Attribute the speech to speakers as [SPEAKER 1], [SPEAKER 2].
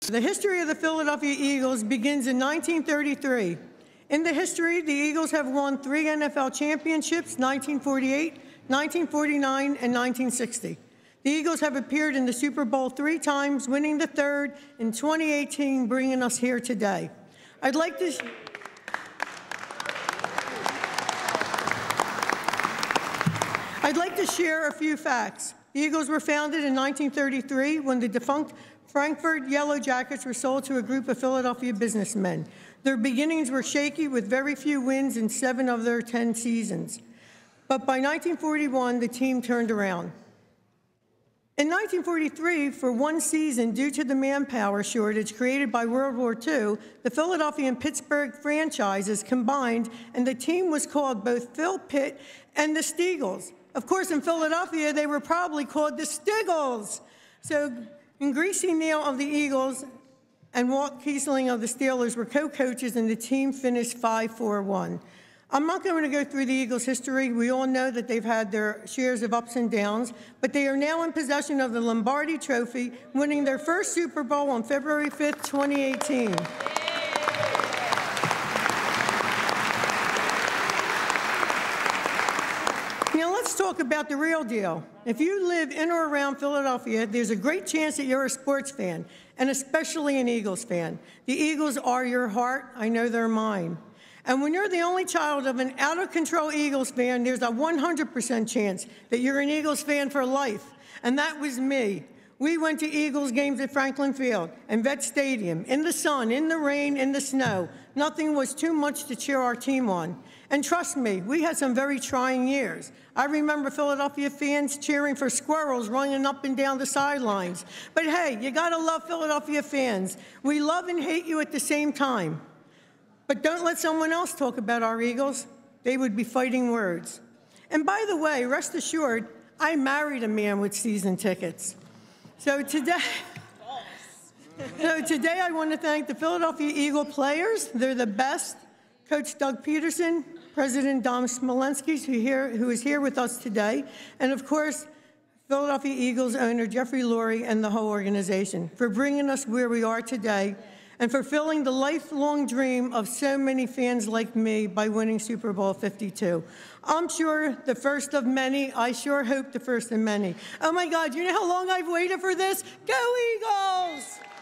[SPEAKER 1] The history of the Philadelphia Eagles begins in 1933. In the history, the Eagles have won 3 NFL championships, 1948, 1949, and 1960. The Eagles have appeared in the Super Bowl 3 times, winning the 3rd in 2018, bringing us here today. I'd like to share a few facts. The Eagles were founded in 1933 when the defunct Frankfurt Yellow Jackets were sold to a group of Philadelphia businessmen. Their beginnings were shaky with very few wins in 7 of their 10 seasons. But by 1941, the team turned around. In 1943, for one season, due to the manpower shortage created by World War II, the Philadelphia and Pittsburgh franchises combined, and the team was called both Phil Pitt and the Steagles. Of course, in Philadelphia, they were probably called the Stiggles. So, Greasy Neal of the Eagles and Walt Kiesling of the Steelers were co-coaches, and the team finished 5-4-1. I'm not going to go through the Eagles' history. We all know that they've had their shares of ups and downs, but they are now in possession of the Lombardi Trophy, winning their first Super Bowl on February 5th, 2018. Now let's talk about the real deal. If you live in or around Philadelphia, there's a great chance that you're a sports fan, and especially an Eagles fan. The Eagles are your heart. I know they're mine. And when you're the only child of an out-of-control Eagles fan, there's a 100% chance that you're an Eagles fan for life. And that was me. We went to Eagles games at Franklin Field and Vet Stadium, in the sun, in the rain, in the snow. Nothing was too much to cheer our team on. And trust me, we had some very trying years. I remember Philadelphia fans cheering for squirrels running up and down the sidelines. But hey, you gotta love Philadelphia fans. We love and hate you at the same time. But don't let someone else talk about our Eagles. They would be fighting words. And by the way, rest assured, I married a man with season tickets. So today I want to thank the Philadelphia Eagle players. They're the best. Coach Doug Peterson, President Dom Smolensky, who is here with us today, and of course, Philadelphia Eagles owner Jeffrey Lurie and the whole organization for bringing us where we are today and fulfilling the lifelong dream of so many fans like me by winning Super Bowl 52. I'm sure the first of many. I sure hope the first of many. Oh my God, you know how long I've waited for this? Go Eagles!